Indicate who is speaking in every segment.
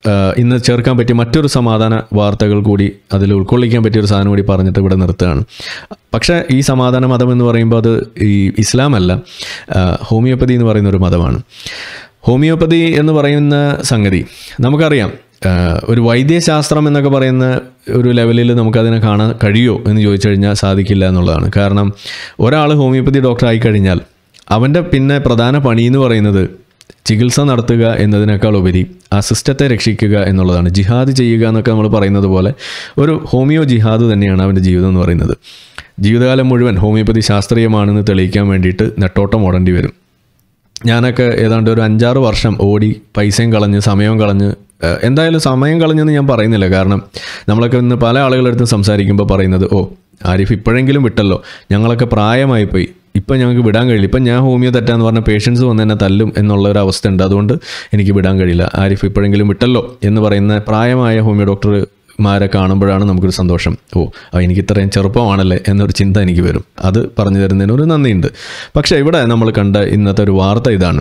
Speaker 1: ഇന്ന് ചേർക്കാൻ പറ്റിയ മറ്റൊരു സമാധാന വാർത്തകൾ കൂടി അതിൽ ഉൾക്കൊള്ളിക്കാൻ പറ്റിയൊരു സാധനം കൂടി പറഞ്ഞിട്ട് ഇവിടെ നിർത്തുകയാണ്. പക്ഷേ ഈ സമാധാന മതം എന്ന് പറയുമ്പോൾ അത് ഈ ഇസ്ലാം അല്ല, ഹോമിയോപ്പതി എന്ന് പറയുന്ന ഒരു മതമാണ്. ഹോമിയോപ്പതി എന്ന് പറയുന്ന സംഗതി നമുക്കറിയാം, ഒരു വൈദ്യശാസ്ത്രം എന്നൊക്കെ പറയുന്ന ഒരു ലെവലിൽ നമുക്കതിനെ കാണാൻ കഴിയുമോ എന്ന് ചോദിച്ചു കഴിഞ്ഞാൽ സാധിക്കില്ല എന്നുള്ളതാണ്. കാരണം ഒരാൾ ഹോമിയോപ്പതി ഡോക്ടറായി കഴിഞ്ഞാൽ അവൻ്റെ പിന്നെ പ്രധാന പണി എന്ന് പറയുന്നത് ചികിത്സ നടത്തുക എന്നതിനേക്കാൾ ഉപരി ആ സിസ്റ്റത്തെ രക്ഷിക്കുക എന്നുള്ളതാണ്. ജിഹാദ് ചെയ്യുക എന്നൊക്കെ നമ്മൾ പറയുന്നത് പോലെ ഒരു ഹോമിയോ ജിഹാദ് തന്നെയാണ് അവൻ്റെ ജീവിതം എന്ന് പറയുന്നത്. ജീവിതകാലം മുഴുവൻ ഹോമിയോപ്പതി ശാസ്ത്രീയമാണെന്ന് തെളിയിക്കാൻ വേണ്ടിയിട്ട് നെട്ടോട്ടം ഓടേണ്ടി വരും. ഞാനൊക്കെ ഏതാണ്ട് ഒരു 5-6 വർഷം ഓടി പൈസയും കളഞ്ഞ് സമയവും കളഞ്ഞ്, എന്തായാലും സമയം കളഞ്ഞെന്ന് ഞാൻ പറയുന്നില്ല, കാരണം നമ്മളൊക്കെ ഇന്ന് പല ആളുകളടുത്ത് സംസാരിക്കുമ്പോൾ പറയുന്നത്, ഓ ആരിഫ് ഇപ്പോഴെങ്കിലും വിട്ടല്ലോ, ഞങ്ങളൊക്കെ പ്രായമായിപ്പോയി, ഇപ്പം ഞങ്ങൾക്ക് വിടാൻ കഴിയില്ല, ഇപ്പം ഞാൻ ഹോമിയോ തെറ്റാന്ന് പറഞ്ഞ പേഷ്യൻസ് വന്ന് എന്നെ തല്ലും എന്നുള്ളൊരു അവസ്ഥ ഉണ്ട്, അതുകൊണ്ട് എനിക്ക് വിടാൻ കഴിയില്ല, ആരിഫ് ഇപ്പോഴെങ്കിലും വിട്ടല്ലോ എന്ന് പറയുന്ന പ്രായമായ ഹോമിയോ ഡോക്ടർമാരെ കാണുമ്പോഴാണ് നമുക്കൊരു സന്തോഷം. ഓ എനിക്ക് ഇത്രയും ചെറുപ്പമാണല്ലേ എന്നൊരു ചിന്ത എനിക്ക് വരും. അത് പറഞ്ഞു തരുന്നതിന് ഒരു നന്ദിയുണ്ട്. പക്ഷേ ഇവിടെ നമ്മൾ കണ്ട ഇന്നത്തെ ഒരു വാർത്ത ഇതാണ്.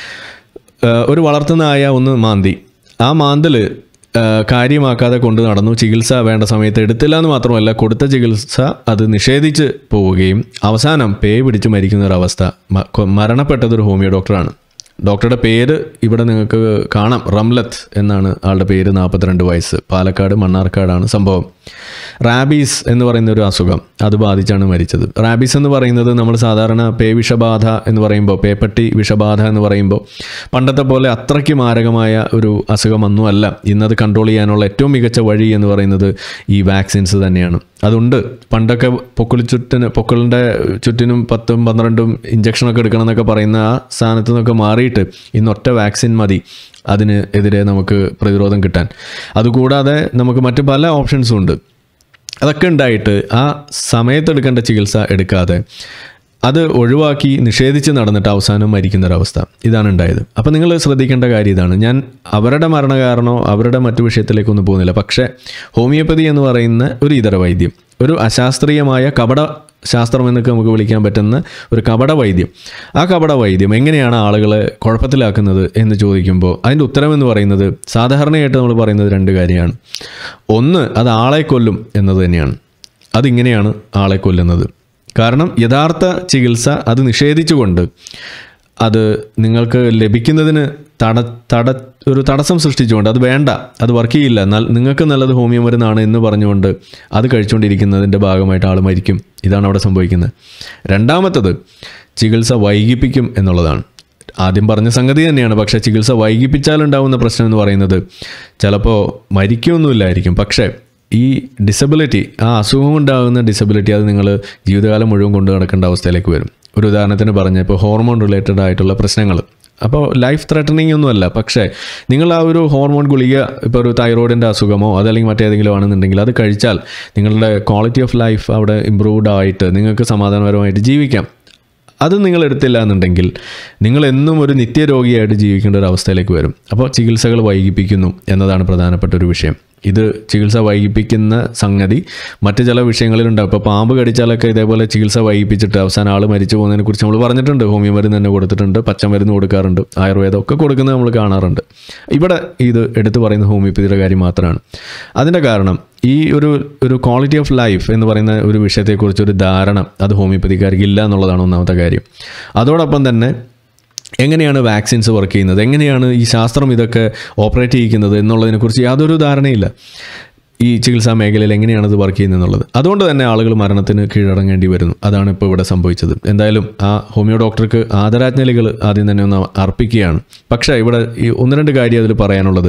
Speaker 1: ഒരു വളർത്തുന്നായ ഒന്ന് മാന്തി, ആ മാന്തൽ കാര്യമാക്കാതെ കൊണ്ട് നടന്നു. ചികിത്സ വേണ്ട സമയത്ത് എടുത്തില്ല എന്ന് മാത്രമല്ല, കൊടുത്ത ചികിത്സ അത് നിഷേധിച്ച് പോവുകയും അവസാനം പേ പിടിച്ച് മരിക്കുന്ന ഒരവസ്ഥ. മരണപ്പെട്ടതൊരു ഹോമിയോ ഡോക്ടറാണ്. ഡോക്ടറുടെ പേര് ഇവിടെ നിങ്ങൾക്ക് കാണാം, റംലത്ത് എന്നാണ് ആളുടെ പേര്. 42 വയസ്സ്, പാലക്കാട് മണ്ണാർക്കാടാണ് സംഭവം. റാബീസ് എന്ന് പറയുന്ന ഒരു അസുഖം അത് ബാധിച്ചാണ് മരിച്ചത്. റാബീസ് എന്ന് പറയുന്നത് നമ്മൾ സാധാരണ പേ വിഷബാധ എന്ന് പറയുമ്പോൾ, പേപ്പട്ടി വിഷബാധ എന്ന് പറയുമ്പോൾ പണ്ടത്തെ പോലെ അത്രയ്ക്ക് മാരകമായ ഒരു അസുഖമൊന്നും അല്ല. ഇന്നത് കൺട്രോൾ ചെയ്യാനുള്ള ഏറ്റവും മികച്ച വഴി എന്ന് പറയുന്നത് ഈ വാക്സിൻസ് തന്നെയാണ്. അതുണ്ട്, പണ്ടൊക്കെ പൊക്കിളിൻ്റെ ചുറ്റിനും 10-12 ഇഞ്ചക്ഷനൊക്കെ എടുക്കണം എന്നൊക്കെ പറയുന്ന ആ സ്ഥാനത്ത് നിന്നൊക്കെ മാറിയിട്ട് ഇന്ന് ഒറ്റ വാക്സിൻ മതി അതിന് എതിരെ നമുക്ക് പ്രതിരോധം കിട്ടാൻ. അതുകൂടാതെ നമുക്ക് മറ്റ് പല ഓപ്ഷൻസും ഉണ്ട്. അതൊക്കെ ഉണ്ടായിട്ട് ആ സമയത്തെടുക്കേണ്ട ചികിത്സ എടുക്കാതെ അത് ഒഴിവാക്കി നിഷേധിച്ച് നടന്നിട്ട് അവസാനം മരിക്കുന്നൊരവസ്ഥ ഇതാണ് ഉണ്ടായത്. അപ്പോൾ നിങ്ങൾ ശ്രദ്ധിക്കേണ്ട കാര്യം ഇതാണ്. ഞാൻ അവരുടെ മരണകാരണമോ അവരുടെ മറ്റു വിഷയത്തിലേക്കൊന്നും പോകുന്നില്ല. പക്ഷേ ഹോമിയോപ്പതി എന്ന് പറയുന്ന ഒരു ഇതര വൈദ്യം, ഒരു അശാസ്ത്രീയമായ കപട ശാസ്ത്രം എന്നൊക്കെ നമുക്ക് വിളിക്കാൻ പറ്റുന്ന ഒരു കപട വൈദ്യം, ആ കപട വൈദ്യം എങ്ങനെയാണ് ആളുകളെ കുഴപ്പത്തിലാക്കുന്നത് എന്ന് ചോദിക്കുമ്പോൾ അതിൻ്റെ ഉത്തരം എന്ന് പറയുന്നത് സാധാരണയായിട്ട് നമ്മൾ പറയുന്നത് 2 കാര്യമാണ്. ഒന്ന്, അത് ആളെ കൊല്ലും എന്നത് തന്നെയാണ്. അതിങ്ങനെയാണ് ആളെ കൊല്ലുന്നത്. കാരണം യഥാർത്ഥ ചികിത്സ അത് നിഷേധിച്ചുകൊണ്ട് അത് നിങ്ങൾക്ക് ലഭിക്കുന്നതിന് ഒരു തടസ്സം സൃഷ്ടിച്ചുകൊണ്ട് അത് വേണ്ട, അത് വർക്ക് ചെയ്യില്ല, എന്നാൽ നിങ്ങൾക്ക് നല്ലത് ഹോമിയോ മരുന്നാണ് എന്ന് പറഞ്ഞുകൊണ്ട് അത് കഴിച്ചുകൊണ്ടിരിക്കുന്നതിൻ്റെ ഭാഗമായിട്ട് ആൾ മരിക്കും. ഇതാണ് അവിടെ സംഭവിക്കുന്നത്. രണ്ടാമത്തത്, ചികിത്സ വൈകിപ്പിക്കും എന്നുള്ളതാണ്. ആദ്യം പറഞ്ഞ സംഗതി തന്നെയാണ്. പക്ഷേ ചികിത്സ വൈകിപ്പിച്ചാലുണ്ടാവുന്ന പ്രശ്നം എന്ന് പറയുന്നത് ചിലപ്പോൾ മരിക്കുകയൊന്നുമില്ലായിരിക്കും, പക്ഷേ ഈ ഡിസബിലിറ്റി, ആ അസുഖം ഉണ്ടാകുന്ന ഡിസബിലിറ്റി അത് നിങ്ങൾ ജീവിതകാലം മുഴുവൻ കൊണ്ടു നടക്കേണ്ട അവസ്ഥയിലേക്ക് വരും. ഒരു ഉദാഹരണത്തിന് പറഞ്ഞാൽ ഇപ്പോൾ ഹോർമോൺ റിലേറ്റഡ് ആയിട്ടുള്ള പ്രശ്നങ്ങൾ, അപ്പോൾ ലൈഫ് ത്രെട്ടനിങ് ഒന്നുമല്ല, പക്ഷേ നിങ്ങൾ ആ ഒരു ഹോർമോൺ ഗുളിക, ഇപ്പോൾ ഒരു തൈറോയിഡിൻ്റെ അസുഖമോ അതല്ലെങ്കിൽ മറ്റേതെങ്കിലും ആണെന്നുണ്ടെങ്കിൽ അത് കഴിച്ചാൽ നിങ്ങളുടെ ക്വാളിറ്റി ഓഫ് ലൈഫ് അവിടെ ഇമ്പ്രൂവ്ഡ് ആയിട്ട് നിങ്ങൾക്ക് സമാധാനപരമായിട്ട് ജീവിക്കാം. അത് നിങ്ങൾ എടുത്തില്ല എന്നുണ്ടെങ്കിൽ നിങ്ങൾ എന്നും ഒരു നിത്യരോഗിയായിട്ട് ജീവിക്കേണ്ട ഒരു അവസ്ഥയിലേക്ക് വരും. അപ്പോൾ ചികിത്സകൾ വൈകിപ്പിക്കുന്നു എന്നതാണ് പ്രധാനപ്പെട്ട ഒരു വിഷയം. ഇത് ചികിത്സ വൈകിപ്പിക്കുന്ന സംഗതി മറ്റ് ചില വിഷയങ്ങളിലുണ്ടാവും. ഇപ്പോൾ പാമ്പ് കടിച്ചാലൊക്കെ ഇതേപോലെ ചികിത്സ വൈകിപ്പിച്ചിട്ട് അവസാനം ആൾ മരിച്ചു പോകുന്നതിനെക്കുറിച്ച് നമ്മൾ പറഞ്ഞിട്ടുണ്ട്. ഹോമിയോ മരുന്ന് തന്നെ കൊടുത്തിട്ടുണ്ട്, പച്ചമരുന്ന് കൊടുക്കാറുണ്ട്, ആയുർവേദം ഒക്കെ കൊടുക്കുന്നത് നമ്മൾ കാണാറുണ്ട്. ഇവിടെ ഇത് എടുത്തു പറയുന്ന ഹോമിയോപ്പതിയുടെ കാര്യം മാത്രമാണ്. അതിൻ്റെ കാരണം ഈ ഒരു ക്വാളിറ്റി ഓഫ് ലൈഫ് എന്ന് പറയുന്ന ഒരു വിഷയത്തെക്കുറിച്ച് ഒരു ധാരണ അത് ഹോമിയോപ്പതിക്കാർക്ക് ഇല്ല എന്നുള്ളതാണ് ഒന്നാമത്തെ കാര്യം. അതോടൊപ്പം തന്നെ എങ്ങനെയാണ് വാക്സിൻസ് വർക്ക് ചെയ്യുന്നത്, എങ്ങനെയാണ് ഈ ശാസ്ത്രം ഇതൊക്കെ ഓപ്പറേറ്റ് ചെയ്യിക്കുന്നത് എന്നുള്ളതിനെക്കുറിച്ച് യാതൊരു ധാരണയില്ല. ഈ ചികിത്സാ മേഖലയിൽ എങ്ങനെയാണ് ഇത് വർക്ക് ചെയ്യുന്നത് എന്നുള്ളത്. അതുകൊണ്ട് തന്നെ ആളുകൾ മരണത്തിന് കീഴടങ്ങേണ്ടി വരുന്നു. അതാണ് ഇപ്പോൾ ഇവിടെ സംഭവിച്ചത്. എന്തായാലും ആ ഹോമിയോ ഡോക്ടർക്ക് ആദരാജ്ഞലികൾ ആദ്യം തന്നെ ഒന്ന് അർപ്പിക്കുകയാണ്. പക്ഷേ ഇവിടെ ഈ 1-2 കാര്യം അതിൽ പറയാനുള്ളത്,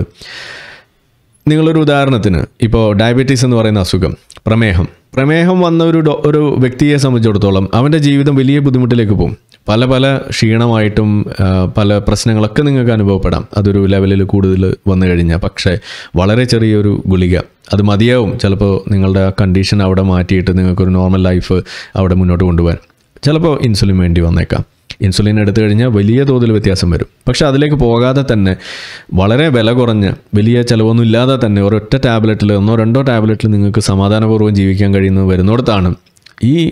Speaker 1: നിങ്ങളൊരു ഉദാഹരണത്തിന് ഇപ്പോൾ ഡയബറ്റീസ് എന്ന് പറയുന്ന അസുഖം, പ്രമേഹം വന്ന ഒരു വ്യക്തിയെ സംബന്ധിച്ചിടത്തോളം അവൻ്റെ ജീവിതം വലിയ ബുദ്ധിമുട്ടിലേക്ക് പോകും. പല ക്ഷീണമായിട്ടും പല പ്രശ്നങ്ങളൊക്കെ നിങ്ങൾക്ക് അനുഭവപ്പെടാം അതൊരു ലെവലിൽ കൂടുതൽ വന്നു കഴിഞ്ഞാൽ. പക്ഷേ വളരെ ചെറിയൊരു ഗുളിക അത് മതിയാവും ചിലപ്പോൾ നിങ്ങളുടെ ആ കണ്ടീഷൻ അവിടെ മാറ്റിയിട്ട് നിങ്ങൾക്കൊരു നോർമൽ ലൈഫ് അവിടെ മുന്നോട്ട് കൊണ്ടുപോകാൻ. ചിലപ്പോൾ ഇൻസുലിൻ വേണ്ടി വന്നേക്കാം. ഇൻസുലിൻ എടുത്തു കഴിഞ്ഞാൽ വലിയ തോതിൽ വ്യത്യാസം വരും. പക്ഷേ അതിലേക്ക് പോകാതെ തന്നെ വളരെ വില കുറഞ്ഞ വലിയ ചിലവൊന്നും ഇല്ലാതെ തന്നെ ഒരൊറ്റ ടാബ്ലറ്റിൽ 1-2 ടാബ്ലറ്റിൽ നിങ്ങൾക്ക് സമാധാനപൂർവ്വം ജീവിക്കാൻ കഴിയുന്നത് വരുന്നിടത്താണ് ഈ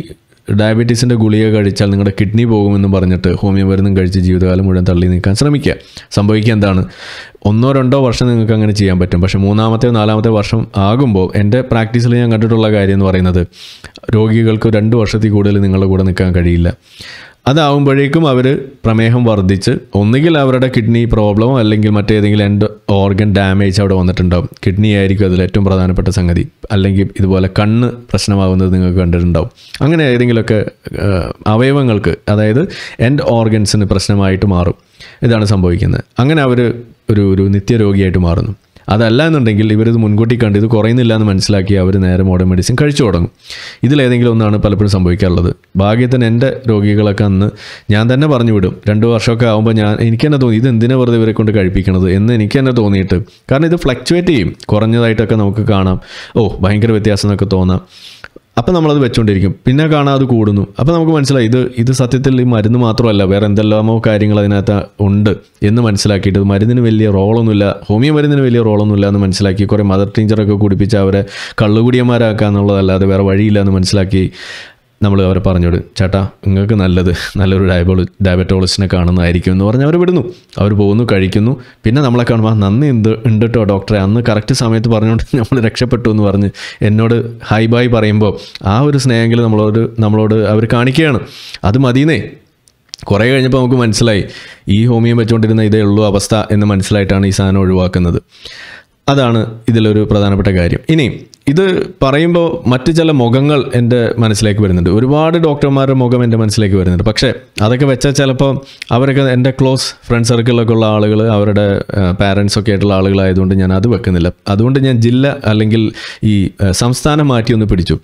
Speaker 1: ഡയബറ്റീസിൻ്റെ ഗുളിക കഴിച്ചാൽ നിങ്ങളുടെ കിഡ്നി പോകുമെന്ന് പറഞ്ഞിട്ട് ഹോമിയോ മരുന്നും കഴിച്ച് ജീവിതകാലം മുഴുവൻ തള്ളി നീക്കാൻ ശ്രമിക്കുക. സംഭവിക്കുക എന്താണ്? 1-2 വർഷം നിങ്ങൾക്ക് അങ്ങനെ ചെയ്യാൻ പറ്റും. പക്ഷേ 3-ാമത്തെ 4-ാമത്തെ വർഷം ആകുമ്പോൾ എൻ്റെ പ്രാക്ടീസിൽ ഞാൻ കണ്ടിട്ടുള്ള കാര്യം എന്ന് പറയുന്നത് രോഗികൾക്ക് 2 വർഷത്തിൽ കൂടുതൽ നിങ്ങളുടെ കൂടെ നിൽക്കാൻ കഴിയില്ല. അതാവുമ്പോഴേക്കും അവർ പ്രമേഹം വർദ്ധിച്ച് ഒന്നുകിൽ അവരുടെ കിഡ്നി പ്രോബ്ലമോ അല്ലെങ്കിൽ മറ്റേതെങ്കിലും എൻഡ് ഓർഗൻ ഡാമേജ് അവിടെ വന്നിട്ടുണ്ടാവും. കിഡ്നി ആയിരിക്കും അതിൽ ഏറ്റവും പ്രധാനപ്പെട്ട സംഗതി. അല്ലെങ്കിൽ ഇതുപോലെ കണ്ണ് പ്രശ്നമാകുന്നത് നിങ്ങൾക്ക് കണ്ടിട്ടുണ്ടാവും. അങ്ങനെ ഏതെങ്കിലുമൊക്കെ അവയവങ്ങൾക്ക്, അതായത് എൻഡ് ഓർഗൻസിന് പ്രശ്നമായിട്ട് മാറും. ഇതാണ് സംഭവിക്കുന്നത്. അങ്ങനെ അവർ ഒരു നിത്യരോഗിയായിട്ട് മാറുന്നു. അതല്ല എന്നുണ്ടെങ്കിൽ ഇവരിത് മുൻകൂട്ടി കണ്ട് ഇത് കുറയുന്നില്ല എന്ന് മനസ്സിലാക്കി അവർ നേരെ മോഡേൺ മെഡിസിൻ കഴിച്ചു തുടങ്ങും. ഇതിലേതെങ്കിലും ഒന്നാണ് പലപ്പോഴും സംഭവിക്കാറുള്ളത്. ഭാഗ്യത്തിന് എൻ്റെ രോഗികളൊക്കെ അന്ന് ഞാൻ തന്നെ പറഞ്ഞു വിടും. 2 വർഷമൊക്കെ ആകുമ്പോൾ എനിക്ക് തന്നെ തോന്നി ഇത് എന്തിനാ വെറുതെ ഇവരെ കൊണ്ട് കഴിപ്പിക്കണത് എന്ന് എനിക്ക് തന്നെ തോന്നിയിട്ട്. കാരണം ഇത് ഫ്ലക്ച്വേറ്റ് ചെയ്യും. കുറഞ്ഞതായിട്ടൊക്കെ നമുക്ക് കാണാം, ഭയങ്കര വ്യത്യാസം എന്നൊക്കെ തോന്നാം. അപ്പോൾ നമ്മളത് വെച്ചുകൊണ്ടിരിക്കും. പിന്നെ കാണാൻ അത് കൂടുന്നു. അപ്പോൾ നമുക്ക് മനസ്സിലായി ഇത് സത്യത്തിൽ ഈ മരുന്ന് മാത്രമല്ല, വേറെ എന്തെല്ലാമോ കാര്യങ്ങൾ അതിനകത്ത് ഉണ്ട് എന്ന് മനസ്സിലാക്കിയിട്ട് മരുന്നിന് വലിയ റോളൊന്നുമില്ല, ഹോമിയോ മരുന്നിന് വലിയ റോളൊന്നുമില്ല എന്ന് മനസ്സിലാക്കി കുറേ മദർ ടീച്ചറൊക്കെ കുടിപ്പിച്ച് അവരെ കള്ളുകുടിയന്മാരാക്കുക എന്നുള്ളതല്ലാതെ വേറെ വഴിയില്ല എന്ന് മനസ്സിലാക്കി നമ്മൾ അവരെ പറഞ്ഞോട്, ചേട്ടാ നിങ്ങൾക്ക് നല്ലൊരു ഡയബറ്റോളജിസ്റ്റിനെ കാണുന്നതായിരിക്കും എന്ന് പറഞ്ഞ് അവർ വിടുന്നു. അവർ പോകുന്നു, കഴിക്കുന്നു. പിന്നെ നമ്മളെ കാണുമ്പോൾ നന്ദി ഉണ്ട് കേട്ടോ ഡോക്ടറെ, അന്ന് കറക്റ്റ് സമയത്ത് പറഞ്ഞുകൊണ്ട് നമ്മൾ രക്ഷപ്പെട്ടു എന്ന് പറഞ്ഞ് എന്നോട് ഹൈ ബായ് പറയുമ്പോൾ ആ ഒരു സ്നേഹമെങ്കിലും നമ്മളോട് അവർ കാണിക്കുകയാണ്. അത് മതിയെന്നേ. കുറേ കഴിഞ്ഞപ്പോൾ നമുക്ക് മനസ്സിലായി ഈ ഹോമിയോ വെച്ചുകൊണ്ടിരുന്ന ഇതേ ഉള്ളൂ അവസ്ഥ എന്ന് മനസ്സിലായിട്ടാണ് ഈ സാധനം ഒഴിവാക്കുന്നത്. അതാണ് ഇതിലൊരു പ്രധാനപ്പെട്ട കാര്യം. ഇനി ഇത് പറയുമ്പോൾ മറ്റ് ചില മുഖങ്ങൾ എൻ്റെ മനസ്സിലേക്ക് വരുന്നുണ്ട്. ഒരുപാട് ഡോക്ടർമാരുടെ മുഖം എൻ്റെ മനസ്സിലേക്ക് വരുന്നുണ്ട്. പക്ഷേ അതൊക്കെ വെച്ചാൽ ചിലപ്പോൾ അവരൊക്കെ എൻ്റെ ക്ലോസ് ഫ്രണ്ട് സർക്കിളിലൊക്കെ ഉള്ള ആളുകൾ, അവരുടെ പാരൻസൊക്കെ ആയിട്ടുള്ള ആളുകളായതുകൊണ്ട് ഞാൻ അത് വെക്കുന്നില്ല. അതുകൊണ്ട് ഞാൻ ജില്ല അല്ലെങ്കിൽ ഈ സംസ്ഥാനം മാറ്റി ഒന്ന് പിടിച്ചു.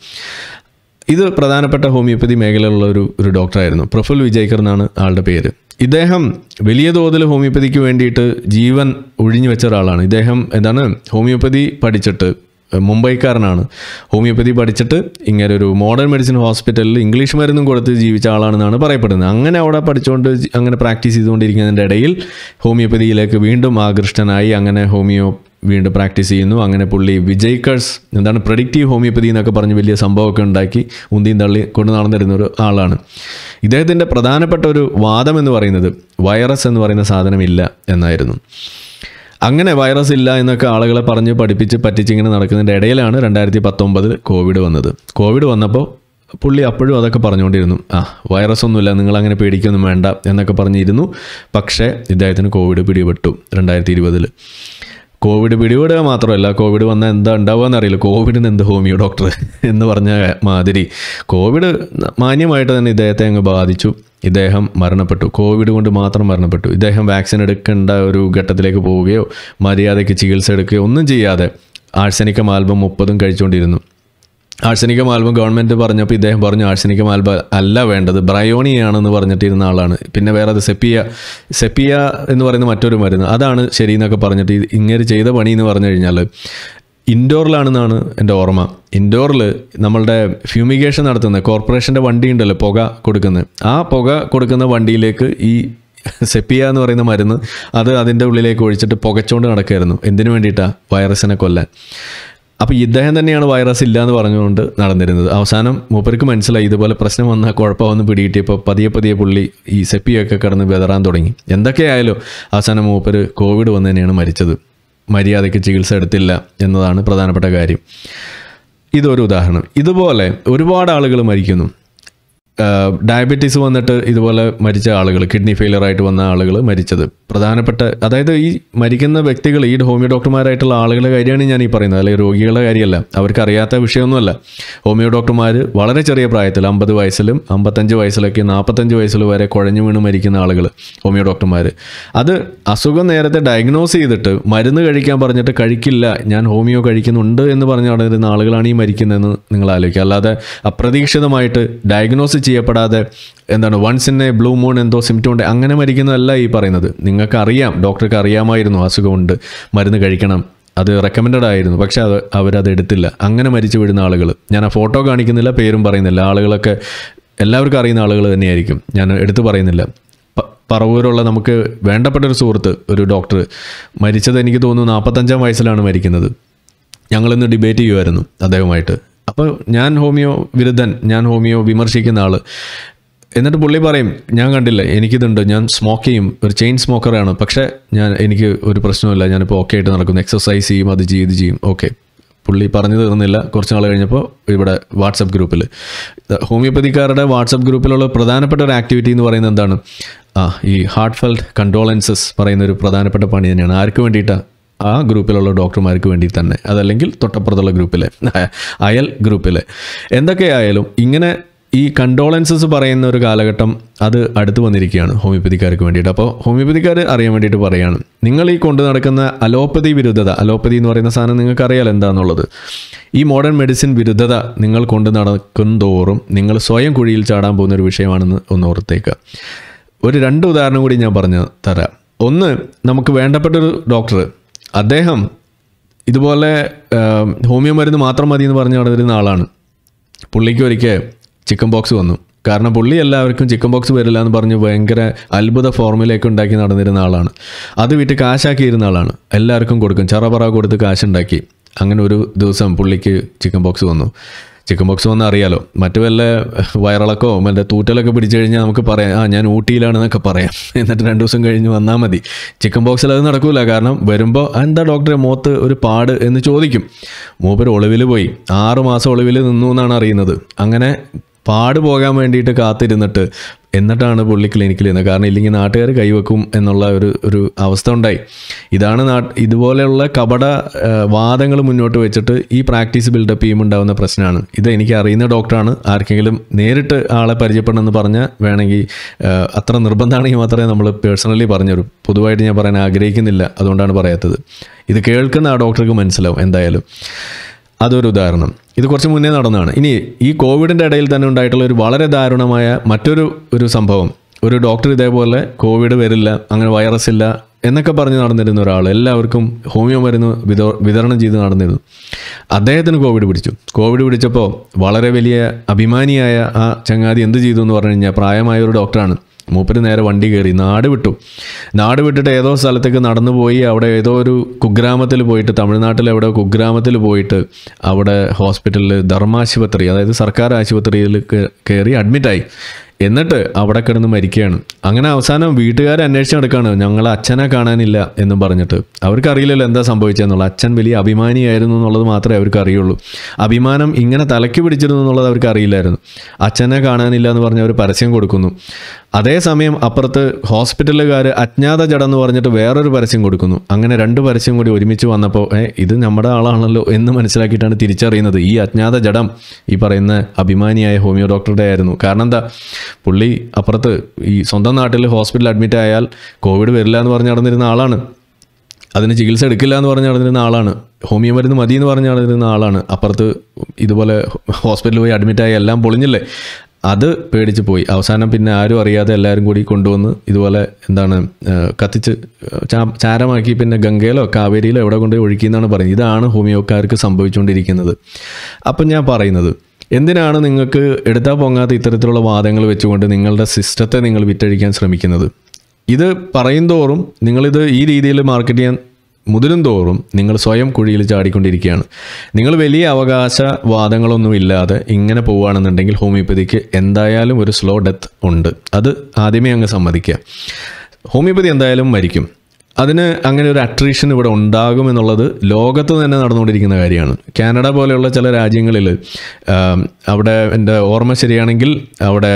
Speaker 1: ഇത് പ്രധാനപ്പെട്ട ഹോമിയോപ്പതി മേഖലയിലുള്ള ഒരു ഡോക്ടറായിരുന്നു. പ്രഫുൽ വിജയ്ക്കർ എന്നാണ് ആളുടെ പേര്. ഇദ്ദേഹം വലിയ തോതിൽ ഹോമിയോപ്പതിക്ക് വേണ്ടിയിട്ട് ജീവൻ ഒഴിഞ്ഞു വെച്ച ഒരാളാണ്. ഇദ്ദേഹം ഹോമിയോപ്പതി പഠിച്ചിട്ട്, മുംബൈക്കാരനാണ്. ഹോമിയോപ്പതി പഠിച്ചിട്ട് ഇങ്ങനെ ഒരു മോഡേൺ മെഡിസിൻ ഹോസ്പിറ്റലിൽ ഇംഗ്ലീഷ് മരുന്നും കൊടുത്ത് ജീവിച്ച ആളാണെന്നാണ് പറയപ്പെടുന്നത്. അങ്ങനെ അവിടെ പഠിച്ചുകൊണ്ട് അങ്ങനെ പ്രാക്ടീസ് ചെയ്തുകൊണ്ടിരിക്കുന്നതിൻ്റെ ഇടയിൽ ഹോമിയോപ്പതിയിലേക്ക് വീണ്ടും ആകൃഷ്ടനായി. അങ്ങനെ ഹോമിയോ വീണ്ടും പ്രാക്ടീസ് ചെയ്യുന്നു. അങ്ങനെ പുള്ളി വിജയ്ക്കേഴ്സ് പ്രഡിക്റ്റീവ് ഹോമിയോപ്പതി എന്നൊക്കെ പറഞ്ഞ് വലിയ സംഭവമൊക്കെ ഉണ്ടാക്കി ഉന്തിയും തള്ളി കൊണ്ട് നടന്നിരുന്ന ഒരു ആളാണ്. ഇദ്ദേഹത്തിൻ്റെ പ്രധാനപ്പെട്ട ഒരു വാദം എന്ന് പറയുന്നത് വൈറസ് എന്ന് പറയുന്ന സാധനമില്ല എന്നായിരുന്നു. അങ്ങനെ വൈറസ് ഇല്ല എന്നൊക്കെ ആളുകളെ പറഞ്ഞ് പഠിപ്പിച്ച് പറ്റിച്ചിങ്ങനെ നടക്കുന്നതിൻ്റെ ഇടയിലാണ് 2019 കോവിഡ് വന്നത്. കോവിഡ് വന്നപ്പോൾ പുള്ളി അപ്പോഴും അതൊക്കെ പറഞ്ഞുകൊണ്ടിരുന്നു. വൈറസ് ഒന്നുമില്ല, നിങ്ങളങ്ങനെ പേടിക്കൊന്നും വേണ്ട എന്നൊക്കെ പറഞ്ഞിരുന്നു. പക്ഷേ ഇദ്ദേഹത്തിന് കോവിഡ് പിടിപെട്ടു 2020. കോവിഡ് പിടിപെടുക മാത്രമല്ല, കോവിഡ് വന്നാൽ എന്താ ഉണ്ടാവുക എന്നറിയില്ല. കോവിഡിന് എന്ത് ഹോമിയോ ഡോക്ടർ എന്ന് പറഞ്ഞ മാതിരി കോവിഡ് മാന്യമായിട്ട് തന്നെ ഇദ്ദേഹത്തെ അങ്ങ് ബാധിച്ചു. ഇദ്ദേഹം മരണപ്പെട്ടു. കോവിഡ് കൊണ്ട് മാത്രം മരണപ്പെട്ടു. ഇദ്ദേഹം വാക്സിൻ എടുക്കേണ്ട ഒരു ഘട്ടത്തിലേക്ക് പോവുകയോ മര്യാദയ്ക്ക് ചികിത്സ എടുക്കുകയോ ഒന്നും ചെയ്യാതെ ആഴ്സനിക്കം ആൽബം 30 കഴിച്ചുകൊണ്ടിരുന്നു. ആഴ്സനിക്കം ആൽബം ഗവൺമെൻറ് പറഞ്ഞപ്പോൾ ഇദ്ദേഹം പറഞ്ഞു ആഴ്സനിക്കം ആൽബം അല്ല വേണ്ടത്, ബ്രയോണിയാണെന്ന് പറഞ്ഞിട്ടിരുന്ന ആളാണ്. പിന്നെ വേറെ അത് സെപ്പിയ എന്ന് പറയുന്ന മറ്റൊരു മരുന്ന്, അതാണ് ശരി എന്നൊക്കെ പറഞ്ഞിട്ട് ഇങ്ങനെ ചെയ്ത പണി എന്ന് പറഞ്ഞു കഴിഞ്ഞാൽ ഇൻഡോറിലാണെന്നാണ് എൻ്റെ ഓർമ്മ. ഇൻഡോറിൽ നമ്മളുടെ ഫ്യൂമിഗേഷൻ നടത്തുന്ന കോർപ്പറേഷൻ്റെ വണ്ടി ഉണ്ടല്ലോ, പുക കൊടുക്കുന്നത്, ആ പുക കൊടുക്കുന്ന വണ്ടിയിലേക്ക് ഈ സെപ്പിയ എന്ന് പറയുന്ന മരുന്ന് അതിൻ്റെ ഉള്ളിലേക്ക് ഒഴിച്ചിട്ട് പുകച്ചുകൊണ്ട് നടക്കുമായിരുന്നു. എന്തിനു വേണ്ടിയിട്ടാണ്? വൈറസിനെ കൊല്ലാൻ. അപ്പോൾ ഇദ്ദേഹം തന്നെയാണ് വൈറസ് ഇല്ല എന്ന് പറഞ്ഞുകൊണ്ട് നടന്നിരുന്നത്. അവസാനം മൂപ്പർക്ക് മനസ്സിലായി ഇതുപോലെ പ്രശ്നം വന്നാൽ കുഴപ്പമൊന്നും പിടികിട്ടിയപ്പോൾ പതിയെ പുള്ളി ഈ സെപ്പിയൊക്കെ കിടന്ന് വെതറാൻ തുടങ്ങി. എന്തൊക്കെയായാലും അവസാനം മൂപ്പര് കോവിഡ് വന്ന് തന്നെയാണ് മരിച്ചത്. മര്യാദയ്ക്ക് ചികിത്സ എടുത്തില്ല എന്നതാണ് പ്രധാനപ്പെട്ട കാര്യം. ഇതൊരു ഉദാഹരണം. ഇതുപോലെ ഒരുപാട് ആളുകൾ മരിക്കുന്നു. ഡയബറ്റീസ് വന്നിട്ട് ഇതുപോലെ മരിച്ച ആളുകൾ, കിഡ്നി ഫെയിലിയറായിട്ട് വന്ന ആളുകൾ മരിച്ചത് പ്രധാനപ്പെട്ട, അതായത് ഈ മരിക്കുന്ന വ്യക്തികൾ ഈ ഹോമിയോ ഡോക്ടർമാരായിട്ടുള്ള ആളുകളുടെ കാര്യമാണ് ഞാൻ ഈ പറയുന്നത്, അല്ലെങ്കിൽ രോഗികളുടെ കാര്യമല്ല. അവർക്കറിയാത്ത വിഷയമൊന്നുമല്ല. ഹോമിയോ ഡോക്ടർമാർ വളരെ ചെറിയ പ്രായത്തിൽ 50 വയസ്സിലും 55 വയസ്സിലൊക്കെ 45 വയസ്സിൽ വരെ കുഴഞ്ഞു വീണ് മരിക്കുന്ന ആളുകൾ ഹോമിയോ ഡോക്ടർമാർ. അത് അസുഖം നേരത്തെ ഡയഗ്നോസ് ചെയ്തിട്ട് മരുന്ന് കഴിക്കാൻ പറഞ്ഞിട്ട് കഴിക്കില്ല, ഞാൻ ഹോമിയോ കഴിക്കുന്നുണ്ട് എന്ന് പറഞ്ഞ് നടന്നിരുന്ന ആളുകളാണ് ഈ മരിക്കുന്നതെന്ന് നിങ്ങൾ ആലോചിക്കുക. അല്ലാതെ അപ്രതീക്ഷിതമായിട്ട് ഡയഗ്നോസ് ചെയ്യപ്പെടാതെ once in a blue moon എന്തോ സിംറ്റം ഉണ്ട് അങ്ങനെ മരിക്കുന്നതല്ല ഈ പറയുന്നത്. നിങ്ങൾക്ക് അറിയാം, ഡോക്ടർക്ക് അറിയാമായിരുന്നു അസുഖമുണ്ട്, മരുന്ന് കഴിക്കണം, അത് റെക്കമെൻഡഡ് ആയിരുന്നു. പക്ഷേ അവരത് എടുത്തില്ല. അങ്ങനെ മരിച്ചു വീഴുന്ന ആളുകൾ, ഞാൻ ആ ഫോട്ടോ കാണിക്കുന്നില്ല, പേരും പറയുന്നില്ല, ആളുകളൊക്കെ എല്ലാവർക്കും അറിയുന്ന ആളുകൾ തന്നെയായിരിക്കും, ഞാൻ എടുത്തു പറയുന്നില്ല. പറവൂരുള്ള നമുക്ക് വേണ്ടപ്പെട്ടൊരു സുഹൃത്ത്, ഒരു ഡോക്ടർ മരിച്ചത് എനിക്ക് തോന്നുന്നു 45-ാം വയസ്സിലാണ് മരിക്കുന്നത്. ഞങ്ങളിന്ന് ഡിബേറ്റ് ചെയ്യുമായിരുന്നു അദ്ദേഹമായിട്ട്. അപ്പോൾ ഞാൻ ഹോമിയോ വിരുദ്ധൻ, ഞാൻ ഹോമിയോ വിമർശിക്കുന്ന ആൾ. എന്നിട്ട് പുള്ളി പറയും ഞാൻ കണ്ടില്ല, എനിക്കിതുണ്ട്, ഞാൻ സ്മോക്ക് ചെയ്യും, ഒരു ചെയിൻ സ്മോക്കറാണ്, പക്ഷേ എനിക്ക് ഒരു പ്രശ്നമില്ല, ഞാനിപ്പോൾ ഓക്കെ ആയിട്ട് നടക്കുന്നു, എക്സസൈസ് ചെയ്യും, അത് ചെയ്യും. ഓക്കെ, പുള്ളി പറഞ്ഞു തീർന്നില്ല. കുറച്ച് നാൾ കഴിഞ്ഞപ്പോൾ ഇവിടെ വാട്സപ്പ് ഗ്രൂപ്പിൽ, ഹോമിയോപ്പതിക്കാരുടെ വാട്സപ്പ് ഗ്രൂപ്പിലുള്ള പ്രധാനപ്പെട്ട ഒരു ആക്ടിവിറ്റി എന്ന് പറയുന്നത് എന്താണ്? ഈ ഹാർട്ട് ഫെൽറ്റ് കണ്ടോളൻസസ് പറയുന്ന ഒരു പ്രധാനപ്പെട്ട പണി തന്നെയാണ്. ആർക്ക് വേണ്ടിയിട്ടാണ്? ആ ഗ്രൂപ്പിലുള്ള ഡോക്ടർമാർക്ക് വേണ്ടി തന്നെ, അതല്ലെങ്കിൽ തൊട്ടപ്പുറത്തുള്ള ഗ്രൂപ്പിലെ, അയൽ ഗ്രൂപ്പിലെ. എന്തൊക്കെയായാലും ഇങ്ങനെ ഈ കണ്ടോളൻസസ് പറയുന്ന ഒരു കാലഘട്ടം അത് അടുത്ത് വന്നിരിക്കുകയാണ് ഹോമിയോപ്പതിക്കാർക്ക് വേണ്ടിയിട്ട്. അപ്പോൾ ഹോമിയോപ്പതിക്കാർ അറിയാൻ വേണ്ടിയിട്ട് പറയുകയാണ്, നിങ്ങൾ ഈ കൊണ്ടു നടക്കുന്ന അലോപ്പതി വിരുദ്ധത, അലോപ്പതി എന്ന് പറയുന്ന സാധനം നിങ്ങൾക്കറിയാലോ എന്താണെന്നുള്ളത്. ഈ മോഡേൺ മെഡിസിൻ വിരുദ്ധത നിങ്ങൾ കൊണ്ടു നടക്കും തോറും നിങ്ങൾ സ്വയം കുഴിയിൽ ചാടാൻ പോകുന്ന ഒരു വിഷയമാണെന്ന് ഒന്ന് ഓർത്തേക്കുക. ഒരു 2 ഉദാഹരണം കൂടി ഞാൻ പറഞ്ഞു തരാം. ഒന്ന്, നമുക്ക് വേണ്ടപ്പെട്ടൊരു ഡോക്ടർ, അദ്ദേഹം ഇതുപോലെ ഹോമിയോ മരുന്ന് മാത്രം മതി എന്ന് പറഞ്ഞ് നടന്നിരുന്ന ആളാണ്. പുള്ളിക്ക് ഒരിക്കൽ ചിക്കൻ ബോക്സ് വന്നു. കാരണം പുള്ളി എല്ലാവർക്കും ചിക്കൻ ബോക്സ് വരില്ല എന്ന് പറഞ്ഞ് ഭയങ്കര അത്ഭുത ഫോർമുലയൊക്കെ ഉണ്ടാക്കി നടന്നിരുന്ന ആളാണ്. അത് വിറ്റ് കാശാക്കിയിരുന്ന ആളാണ്. എല്ലാവർക്കും കൊടുക്കും, ചറപറ കൊടുത്ത് കാശുണ്ടാക്കി. അങ്ങനെ ഒരു ദിവസം പുള്ളിക്ക് ചിക്കൻ ബോക്സ് വന്നു. ചിക്കൻ ബോക്സ് വന്നാൽ അറിയാലോ, മറ്റു വല്ല വയറിളക്കോ മറ്റേ തൂറ്റലൊക്കെ പിടിച്ചു കഴിഞ്ഞാൽ നമുക്ക് പറയാം ഞാൻ ഊട്ടിയിലാണെന്നൊക്കെ പറയാം. എന്നിട്ട് 2 ദിവസം കഴിഞ്ഞ് വന്നാൽ മതി. ചിക്കൻ ബോക്സിൽ അത് നടക്കില്ല. കാരണം വരുമ്പോൾ എന്താ ഡോക്ടറെ മുഖത്ത് ഒരു പാട് എന്ന് ചോദിക്കും. മൂപ്പര് ഒളിവിൽ പോയി 6 മാസം ഒളിവിൽ നിന്നു എന്നാണ് അറിയുന്നത്. അങ്ങനെ പാട് പോകാൻ വേണ്ടിയിട്ട് കാത്തിരുന്നിട്ട് എന്നിട്ടാണ് പുള്ളി ക്ലിനിക്കിൽ ഇരുന്നത്. കാരണം ഇല്ലെങ്കിൽ നാട്ടുകാർ കൈവെക്കും എന്നുള്ള ഒരു അവസ്ഥ ഉണ്ടായി. ഇതാണ് ഇതുപോലെയുള്ള കപട വാദങ്ങൾ മുന്നോട്ട് വെച്ചിട്ട് ഈ പ്രാക്ടീസ് ബിൽഡപ്പ് ചെയ്യുമ്പോൾ ഉണ്ടാകുന്ന പ്രശ്നമാണ്. ഇത് എനിക്ക് അറിയുന്ന ഡോക്ടറാണ്, ആർക്കെങ്കിലും നേരിട്ട് ആളെ പരിചയപ്പെടണമെന്ന് പറഞ്ഞാൽ വേണമെങ്കിൽ അത്ര നിർബന്ധമാണെങ്കിൽ മാത്രമേ നമ്മൾ പേഴ്സണലി പറഞ്ഞുതരൂ. പൊതുവായിട്ട് ഞാൻ പറയാൻ ആഗ്രഹിക്കുന്നില്ല, അതുകൊണ്ടാണ് പറയാത്തത്. ഇത് കേൾക്കുന്ന ആ ഡോക്ടർക്ക് മനസ്സിലാവും എന്തായാലും. അതൊരു ഉദാഹരണം. ഇത് കുറച്ച് മുന്നേ നടന്നതാണ്. ഇനി ഈ കോവിഡിൻ്റെ ഇടയിൽ തന്നെ ഉണ്ടായിട്ടുള്ള ഒരു വളരെ ദാരുണമായ മറ്റൊരു സംഭവം. ഒരു ഡോക്ടർ ഇതേപോലെ കോവിഡ് വരില്ല, അങ്ങനെ വൈറസ് ഇല്ല എന്നൊക്കെ പറഞ്ഞ് നടന്നിരുന്ന ഒരാൾ, എല്ലാവർക്കും ഹോമിയോ മരുന്ന് വിതരണം ചെയ്ത് നടന്നിരുന്നു. അദ്ദേഹത്തിന് കോവിഡ് പിടിച്ചു. കോവിഡ് പിടിച്ചപ്പോൾ വളരെ വലിയ അഭിമാനിയായ ആ ചങ്ങാതി എന്ത് ചെയ്തു എന്ന് പറഞ്ഞു കഴിഞ്ഞാൽ, പ്രായമായ ഒരു ഡോക്ടറാണ്. മൂപ്പര് നേരെ വണ്ടി കയറി നാട് വിട്ടിട്ട് ഏതോ സ്ഥലത്തേക്ക് നടന്നു പോയി. അവിടെ ഏതോ ഒരു കുഗ്രാമത്തിൽ പോയിട്ട്, തമിഴ്നാട്ടിൽ എവിടെ കുഗ്രാമത്തിൽ പോയിട്ട് അവിടെ ഹോസ്പിറ്റലിൽ ധർമാശുപത്രി, അതായത് സർക്കാർ ആശുപത്രിയിൽ കയറി അഡ്മിറ്റായി. എന്നിട്ട് അവിടെ കിടന്ന് മരിക്കുകയാണ്. അങ്ങനെ അവസാനം വീട്ടുകാരെ അന്വേഷിച്ച് നടക്കുകയാണ്, ഞങ്ങൾ അച്ഛനെ കാണാനില്ല എന്നും പറഞ്ഞിട്ട്. അവർക്കറിയില്ലല്ലോ എന്താ സംഭവിച്ചതെന്നുള്ള. അച്ഛൻ വലിയ അഭിമാനിയായിരുന്നു എന്നുള്ളത് മാത്രമേ അവർക്ക് അറിയുള്ളൂ. അഭിമാനം ഇങ്ങനെ തലയ്ക്ക് പിടിച്ചിരുന്നു എന്നുള്ളത് അവർക്ക് അറിയില്ലായിരുന്നു. അച്ഛനെ കാണാനില്ല എന്ന് പറഞ്ഞ് അവർ പരസ്യം കൊടുക്കുന്നു. അതേസമയം അപ്പുറത്ത് ഹോസ്പിറ്റലുകാർ അജ്ഞാത ജഡം എന്ന് പറഞ്ഞിട്ട് വേറൊരു പരസ്യം കൊടുക്കുന്നു. അങ്ങനെ 2 പരസ്യം കൂടി ഒരുമിച്ച് വന്നപ്പോൾ ഇത് നമ്മുടെ ആളാണല്ലോ എന്ന് മനസ്സിലാക്കിയിട്ടാണ് തിരിച്ചറിയുന്നത് ഈ അജ്ഞാത ജഡം ഈ പറയുന്ന അഭിമാനിയായ ഹോമിയോ ഡോക്ടറുടെ ആയിരുന്നു. കാരണം എന്താ, പുള്ളി അപ്പുറത്ത് ഈ സ്വന്തം നാട്ടിൽ ഹോസ്പിറ്റലിൽ അഡ്മിറ്റ് ആയാൽ കോവിഡ് വരില്ല എന്ന് പറഞ്ഞ് നടന്നിരുന്ന ആളാണ്. അതിന് ചികിത്സ എടുക്കില്ല എന്ന് പറഞ്ഞ് നടന്നിരുന്ന ആളാണ്. ഹോമിയോ മരുന്ന് മതി എന്ന് പറഞ്ഞ് നടന്നിരുന്ന ആളാണ്. അപ്പുറത്ത് ഇതുപോലെ ഹോസ്പിറ്റലിൽ പോയി അഡ്മിറ്റായി എല്ലാം പൊളിഞ്ഞില്ലേ, അത് പേടിച്ച് പോയി. അവസാനം പിന്നെ ആരും അറിയാതെ എല്ലാവരും കൂടി കൊണ്ടുവന്ന് ഇതുപോലെ കത്തിച്ച് ചാരമാക്കി പിന്നെ ഗംഗയിലോ കാവേരിയിലോ എവിടെ കൊണ്ടുപോയി ഒഴുക്കിയെന്നാണ് പറയുന്നത്. ഇതാണ് ഹോമിയോക്കാർക്ക് സംഭവിച്ചുകൊണ്ടിരിക്കുന്നത്. അപ്പം ഞാൻ പറയുന്നത്, എന്തിനാണ് നിങ്ങൾക്ക് എടുത്താൽ പൊങ്ങാത്ത ഇത്തരത്തിലുള്ള വാദങ്ങൾ വെച്ചുകൊണ്ട് നിങ്ങളുടെ സിസ്റ്റത്തെ നിങ്ങൾ വിറ്റഴിക്കാൻ ശ്രമിക്കുന്നത്? ഇത് പറയും തോറും നിങ്ങളിത് ഈ രീതിയിൽ മാർക്കറ്റ് ചെയ്യാൻ മുതിരും തോറും നിങ്ങൾ സ്വയം കുഴിയിൽ ചാടിക്കൊണ്ടിരിക്കുകയാണ്. നിങ്ങൾ വലിയ അവകാശവാദങ്ങളൊന്നും ഇല്ലാതെ ഇങ്ങനെ പോവുകയാണെന്നുണ്ടെങ്കിൽ ഹോമിയോപ്പതിക്ക് എന്തായാലും ഒരു സ്ലോ ഡെത്ത് ഉണ്ട്. അത് ആദ്യമേ അങ്ങ് സമ്മതിക്കുക. ഹോമിയോപ്പതി എന്തായാലും മരിക്കും. അതിന് അങ്ങനെ ഒരു അട്രീഷൻ ഇവിടെ ഉണ്ടാകുമെന്നുള്ളത് ലോകത്ത് തന്നെ നടന്നുകൊണ്ടിരിക്കുന്ന കാര്യമാണ്. കാനഡ പോലെയുള്ള ചില രാജ്യങ്ങളിൽ, അവിടെ എൻ്റെ ഓർമ്മ ശരിയാണെങ്കിൽ അവിടെ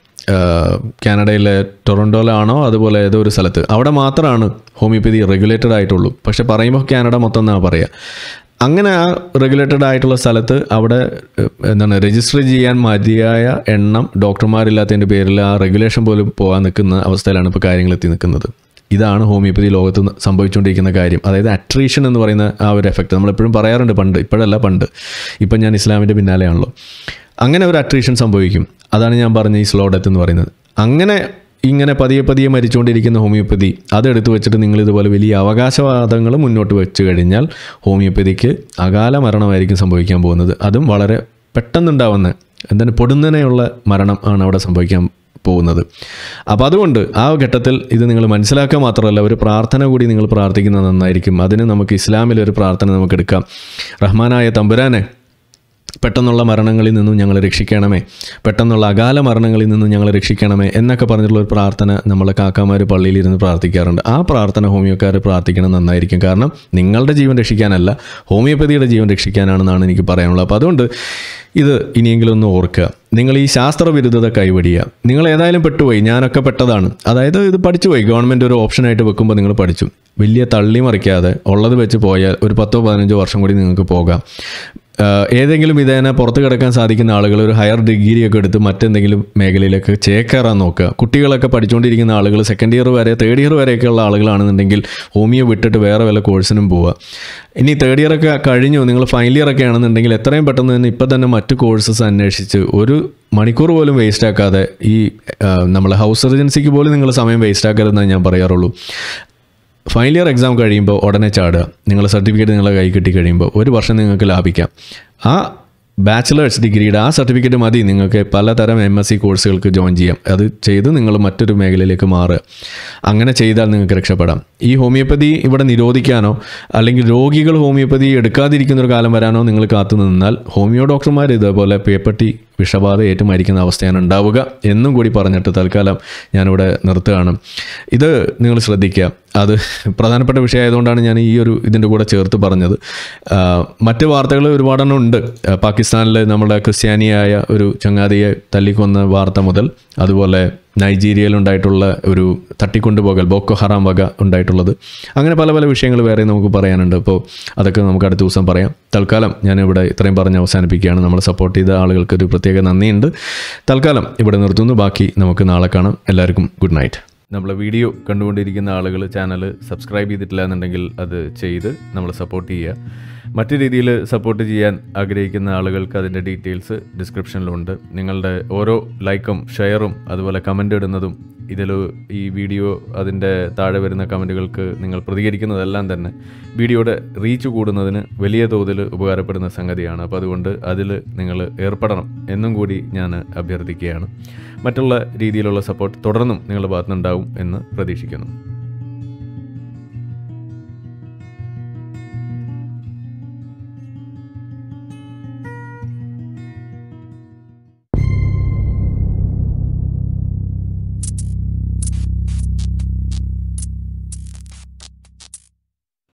Speaker 1: കാനഡയിലെ ടൊറൻറ്റോയിലാണോ അതുപോലെ ഏതോ ഒരു സ്ഥലത്ത്, അവിടെ മാത്രമാണ് ഹോമിയോപ്പതി റെഗുലേറ്റഡ് ആയിട്ടുള്ളൂ. പക്ഷെ പറയുമ്പോൾ കാനഡ മൊത്തം എന്നാണ് പറയുക. അങ്ങനെ ആ റെഗുലേറ്റഡ് ആയിട്ടുള്ള സ്ഥലത്ത് അവിടെ രജിസ്റ്റർ ചെയ്യാൻ മതിയായ എണ്ണം ഡോക്ടർമാരില്ലാത്തതിൻ്റെ പേരിൽ ആ റെഗുലേഷൻ പോലും പോകാൻ നിൽക്കുന്ന അവസ്ഥയിലാണ് ഇപ്പോൾ കാര്യങ്ങൾ എത്തി നിൽക്കുന്നത്. ഇതാണ് ഹോമിയോപ്പതി ലോകത്ത് സംഭവിച്ചുകൊണ്ടിരിക്കുന്ന കാര്യം. അതായത് അട്രീഷൻ എന്ന് പറയുന്ന ആ ഒരു എഫക്റ്റ് നമ്മളെപ്പോഴും പറയാറുണ്ട്, പണ്ട്, ഇപ്പോഴല്ല പണ്ട്. ഇപ്പം ഞാൻ ഇസ്ലാമിൻ്റെ പിന്നാലെയാണല്ലോ. അങ്ങനെ ഒരു അട്രീഷൻ സംഭവിക്കും. അതാണ് ഞാൻ പറഞ്ഞ ഈ സ്ലോ ഡെത്ത് എന്ന് പറയുന്നത്. ഇങ്ങനെ പതിയെ മരിച്ചുകൊണ്ടിരിക്കുന്ന ഹോമിയോപ്പതി അതെടുത്ത് വെച്ചിട്ട് നിങ്ങളിതുപോലെ വലിയ അവകാശവാദങ്ങൾ മുന്നോട്ട് വെച്ച് കഴിഞ്ഞാൽ ഹോമിയോപ്പതിക്ക് അകാല മരണമായിരിക്കും സംഭവിക്കാൻ പോകുന്നത്. അതും വളരെ പെട്ടെന്നുണ്ടാവുന്ന പൊടുന്നനെയുള്ള മരണം ആണ് അവിടെ സംഭവിക്കാൻ പോകുന്നത്. അപ്പോൾ അതുകൊണ്ട് ആ ഘട്ടത്തിൽ ഇത് നിങ്ങൾ മനസ്സിലാക്കുക മാത്രമല്ല, ഒരു പ്രാർത്ഥന കൂടി നിങ്ങൾ പ്രാർത്ഥിക്കുന്നത് നന്നായിരിക്കും. അതിന് നമുക്ക് ഇസ്ലാമിലൊരു പ്രാർത്ഥന നമുക്ക് എടുക്കാം. റഹ്മാനായ തമ്പുരാനെ, പെട്ടെന്നുള്ള മരണങ്ങളിൽ നിന്നും ഞങ്ങളെ രക്ഷിക്കണമേ, പെട്ടെന്നുള്ള അകാല മരണങ്ങളിൽ നിന്നും ഞങ്ങളെ രക്ഷിക്കണമേ എന്നൊക്കെ പറഞ്ഞിട്ടുള്ളൊരു പ്രാർത്ഥന നമ്മളെ കാക്കാമാർ പള്ളിയിലിരുന്ന് പ്രാർത്ഥിക്കാറുണ്ട്. ആ പ്രാർത്ഥന ഹോമിയോക്കാർ പ്രാർത്ഥിക്കണം, നന്നായിരിക്കും. കാരണം നിങ്ങളുടെ ജീവൻ രക്ഷിക്കാനല്ല, ഹോമിയോപ്പതിയുടെ ജീവൻ രക്ഷിക്കാനാണെന്നാണ് എനിക്ക് പറയാനുള്ളത്. അപ്പോൾ അതുകൊണ്ട് ഇത് ഇനിയെങ്കിലും ഒന്ന് ഓർക്കുക. നിങ്ങൾ ഈ ശാസ്ത്രവിരുദ്ധത കൈവടിയുക. നിങ്ങൾ ഏതായാലും പെട്ടുപോയി, ഞാനൊക്കെ പെട്ടതാണ്. അതായത് ഇത് പഠിച്ചു പോയി, ഗവൺമെൻറ് ഒരു ഓപ്ഷനായിട്ട് വെക്കുമ്പോൾ നിങ്ങൾ പഠിച്ചു. വലിയ തള്ളി മറിക്കാതെ ഉള്ളത് വെച്ച് പോയാൽ ഒരു 10-15 വർഷം കൂടി നിങ്ങൾക്ക് പോകാം. ഏതെങ്കിലും ഇതേനെ പുറത്ത് കിടക്കാൻ സാധിക്കുന്ന ആളുകൾ ഒരു ഹയർ ഡിഗ്രിയൊക്കെ എടുത്ത് മറ്റെന്തെങ്കിലും മേഖലയിലേക്ക് ചേക്കേറാൻ നോക്കുക. കുട്ടികളൊക്കെ പഠിച്ചുകൊണ്ടിരിക്കുന്ന ആളുകൾ സെക്കൻഡ് ഇയർ വരെ, തേർഡ് ഇയർ വരെയൊക്കെയുള്ള ആളുകളാണെന്നുണ്ടെങ്കിൽ ഹോമിയോ വിട്ടിട്ട് വേറെ വല്ല കോഴ്സിനും പോവുക. ഇനി തേർഡ് ഇയറൊക്കെ കഴിഞ്ഞു, നിങ്ങൾ ഫൈനൽ ഇയറൊക്കെ ആണെന്നുണ്ടെങ്കിൽ എത്രയും പെട്ടെന്ന് തന്നെ ഇപ്പം തന്നെ മറ്റ് കോഴ്സസ് അന്വേഷിച്ച് ഒരു മണിക്കൂർ പോലും വേസ്റ്റ് ആക്കാതെ, ഈ നമ്മളെ ഹൗസ് സർജൻസിക്ക് പോലും നിങ്ങൾ സമയം വേസ്റ്റ് ആക്കരുതെന്നാണ് ഞാൻ പറയാറുള്ളൂ. ഫൈനൽ ഇയർ എക്സാം കഴിയുമ്പോൾ ഉടനെ ചാടുക. നിങ്ങളുടെ സർട്ടിഫിക്കറ്റ് നിങ്ങളെ കൈ കിട്ടി കഴിയുമ്പോൾ 1 വർഷം നിങ്ങൾക്ക് ലാഭിക്കാം. ആ ബാച്ചിലേഴ്സ് ഡിഗ്രിയുടെ ആ സർട്ടിഫിക്കറ്റ് മതി നിങ്ങൾക്ക് പലതരം MSc കോഴ്സുകൾക്ക് ജോയിൻ ചെയ്യാം. അത് ചെയ്ത് നിങ്ങൾ മറ്റൊരു മേഖലയിലേക്ക് മാറുക. അങ്ങനെ ചെയ്താൽ നിങ്ങൾക്ക് രക്ഷപ്പെടാം. ഈ ഹോമിയോപ്പതി ഇവിടെ നിരോധിക്കാനോ അല്ലെങ്കിൽ രോഗികൾ ഹോമിയോപ്പതി എടുക്കാതിരിക്കുന്നൊരു കാലം വരാനോ നിങ്ങൾ കാത്തു നിന്നാൽ ഹോമിയോ ഡോക്ടർമാർ ഇതേപോലെ പേപ്പട്ടി വിഷബാധ ഏറ്റു മരിക്കുന്ന അവസ്ഥയാണ് ഉണ്ടാവുക എന്നും കൂടി പറഞ്ഞിട്ട് തൽക്കാലം ഞാനിവിടെ നിർത്തുകയാണ്. ഇത് നിങ്ങൾ ശ്രദ്ധിക്കുക. അത് പ്രധാനപ്പെട്ട വിഷയമായതുകൊണ്ടാണ് ഞാൻ ഈ ഒരു ഇതിൻ്റെ കൂടെ ചേർത്ത് പറഞ്ഞത്. മറ്റ് വാർത്തകൾ ഒരുപാടെണ്ണം ഉണ്ട്. പാകിസ്ഥാനിൽ നമ്മുടെ ക്രിസ്ത്യാനിയായ ഒരു ചങ്ങാതിയെ തല്ലിക്കൊന്ന വാർത്ത മുതൽ, അതുപോലെ നൈജീരിയയിൽ ഉണ്ടായിട്ടുള്ള ഒരു തട്ടിക്കൊണ്ടുപോകൽ, ബോക്കോ ഹറാം വക ഉണ്ടായിട്ടുള്ളത്, അങ്ങനെ പല പല വിഷയങ്ങൾ വേറെ നമുക്ക് പറയാനുണ്ട്. അപ്പോൾ അതൊക്കെ നമുക്ക് അടുത്ത ദിവസം പറയാം. തൽക്കാലം ഞാനിവിടെ ഇത്രയും പറഞ്ഞ് അവസാനിപ്പിക്കുകയാണ്. നമ്മൾ സപ്പോർട്ട് ചെയ്ത ആളുകൾക്ക് ഒരു പ്രത്യേക നന്ദിയുണ്ട്. തൽക്കാലം ഇവിടെ നിർത്തുന്നു. ബാക്കി നമുക്ക് നാളെ കാണാം. എല്ലാവർക്കും ഗുഡ് നൈറ്റ്. നമ്മളെ വീഡിയോ കണ്ടുകൊണ്ടിരിക്കുന്ന ആളുകൾ ചാനൽ സബ്സ്ക്രൈബ് ചെയ്തിട്ടില്ല എന്നുണ്ടെങ്കിൽ അത് ചെയ്ത് നമ്മൾ സപ്പോർട്ട് ചെയ്യുക. മറ്റു രീതിയിൽ സപ്പോർട്ട് ചെയ്യാൻ ആഗ്രഹിക്കുന്ന ആളുകൾക്ക് അതിൻ്റെ ഡീറ്റെയിൽസ് ഡിസ്ക്രിപ്ഷനിലുണ്ട്. നിങ്ങളുടെ ഓരോ ലൈക്കും ഷെയറും അതുപോലെ കമൻ്റ് ഇടുന്നതും ഇതിൽ ഈ വീഡിയോ അതിൻ്റെ താഴെ വരുന്ന കമൻറ്റുകൾക്ക് നിങ്ങൾ പ്രതികരിക്കുന്നതെല്ലാം തന്നെ വീഡിയോയുടെ റീച്ച് കൂടുന്നതിന് വലിയ തോതിൽ ഉപകാരപ്പെടുന്ന സംഗതിയാണ്. അപ്പോൾ അതുകൊണ്ട് അതിൽ നിങ്ങൾ ഏർപ്പെടണം എന്നും കൂടി ഞാൻ അഭ്യർത്ഥിക്കുകയാണ്. മറ്റുള്ള രീതിയിലുള്ള സപ്പോർട്ട് തുടർന്നും നിങ്ങളുടെ ഭാഗത്തുനിന്നുണ്ടാവും എന്ന് പ്രതീക്ഷിക്കുന്നു.